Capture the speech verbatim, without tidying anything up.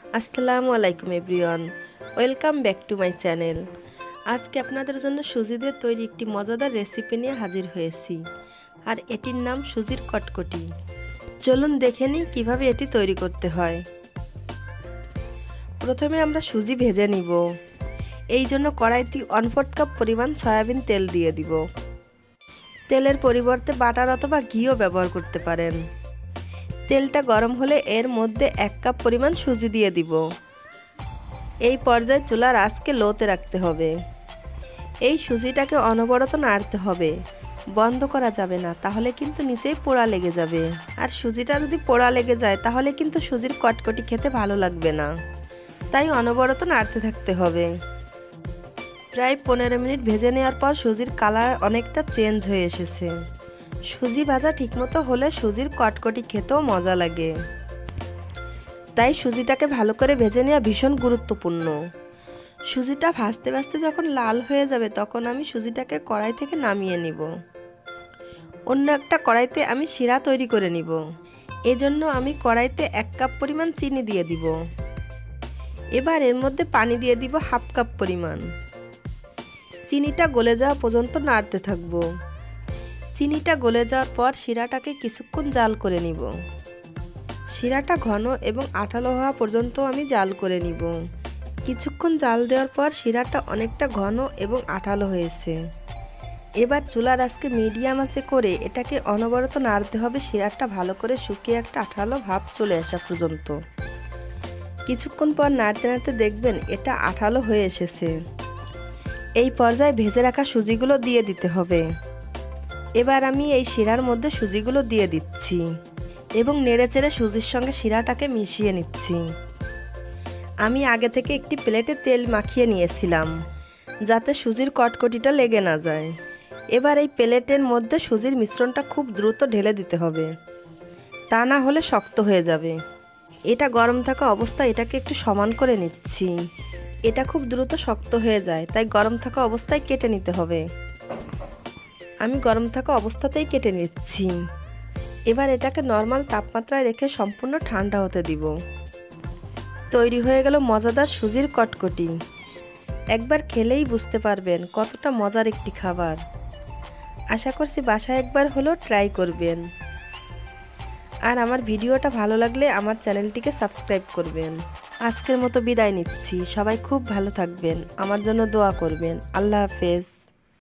আসসালামু আলাইকুম everyone, welcome back to my channel. আজকে আপনাদের জন্য সুজি দিয়ে তৈরি একটি মজাদার রেসিপি নিয়ে হাজির হয়েছি, আর এটির নাম সুজির কটকটি। চলুন দেখে নিই কীভাবে এটি তৈরি করতে হয়। প্রথমে আমরা সুজি ভেজে নিব। এই জন্য কড়াইতে ওয়ান ফোর্থ কাপ পরিমাণ সয়াবিন তেল দিয়ে দিব। তেলের পরিবর্তে বাটার অথবা ঘিও ব্যবহার করতে পারেন। তেলটা গরম হলে এর মধ্যে এক কাপ পরিমাণ সুজি দিয়ে দিব। এই পর্যায়ে চুলার আঁচকে লোতে রাখতে হবে। এই সুজিটাকে অনবরত নাড়তে হবে, বন্ধ করা যাবে না, তাহলে কিন্তু নিচেই পোড়া লেগে যাবে। আর সুজিটা যদি পোড়া লেগে যায় তাহলে কিন্তু সুজির কটকটি খেতে ভালো লাগবে না, তাই অনবরত নাড়তে থাকতে হবে। প্রায় পনেরো মিনিট ভেজে নেওয়ার পর সুজির কালার অনেকটা চেঞ্জ হয়ে এসেছে। সুজি ভাজা ঠিকমতো হলে সুজির কটকটি খেতেও মজা লাগে, তাই সুজিটাকে ভালো করে ভেজে নেওয়া ভীষণ গুরুত্বপূর্ণ। সুজিটা ভাজতে ভাজতে যখন লাল হয়ে যাবে তখন আমি সুজিটাকে কড়াই থেকে নামিয়ে নিব। অন্য একটা কড়াইতে আমি শিরা তৈরি করে নিব। এজন্য আমি কড়াইতে এক কাপ পরিমাণ চিনি দিয়ে দিব। এবার এর মধ্যে পানি দিয়ে দিব হাফ কাপ পরিমাণ। চিনিটা গলে যাওয়া পর্যন্ত নাড়তে থাকবো। চিনিটা গলে যাওয়ার পর শিরাটাকে কিছুক্ষণ জাল করে নিব। শিরাটা ঘন এবং আঠালো হওয়া পর্যন্ত আমি জাল করে নিব। কিছুক্ষণ জাল দেওয়ার পর শিরাটা অনেকটা ঘন এবং আঠালো হয়েছে। এবার চুলার আঁচকে মিডিয়াম আঁচে করে এটাকে অনবরত নাড়তে হবে। শিরাটা ভালো করে শুকিয়ে একটা আঠালো ভাব চলে আসা পর্যন্ত। কিছুক্ষণ পর নাড়তে নাড়তে দেখবেন এটা আঠালো হয়ে এসেছে। এই পর্যায়ে ভেজে রাখা সুজিগুলো দিয়ে দিতে হবে। এবার আমি এই শিরার মধ্যে সুজিগুলো দিয়ে দিচ্ছি এবং নেড়েচেড়ে সুজির সঙ্গে শিরাটাকে মিশিয়ে নিচ্ছি। আমি আগে থেকে একটি প্লেটে তেল মাখিয়ে নিয়েছিলাম যাতে সুজির কটকটিটা লেগে না যায়। এবার এই প্লেটের মধ্যে সুজির মিশ্রণটা খুব দ্রুত ঢেলে দিতে হবে, তা না হলে শক্ত হয়ে যাবে। এটা গরম থাকা অবস্থায় এটাকে একটু সমান করে নিচ্ছি। এটা খুব দ্রুত শক্ত হয়ে যায়, তাই গরম থাকা অবস্থায় কেটে নিতে হবে। আমি গরম থাকা অবস্থাতেই কেটে নিচ্ছি। এবার এটাকে নর্মাল তাপমাত্রায় রেখে সম্পূর্ণ ঠান্ডা হতে দিব। তৈরি হয়ে গেল মজাদার সুজির কটকটি। একবার খেলেই বুঝতে পারবেন কতটা মজার একটি খাবার। আশা করছি বাসায় একবার হলেও ট্রাই করবেন। আর আমার ভিডিওটা ভালো লাগলে আমার চ্যানেলটিকে সাবস্ক্রাইব করবেন। আজকের মতো বিদায় নিচ্ছি। সবাই খুব ভালো থাকবেন, আমার জন্য দোয়া করবেন। আল্লাহ হাফেজ।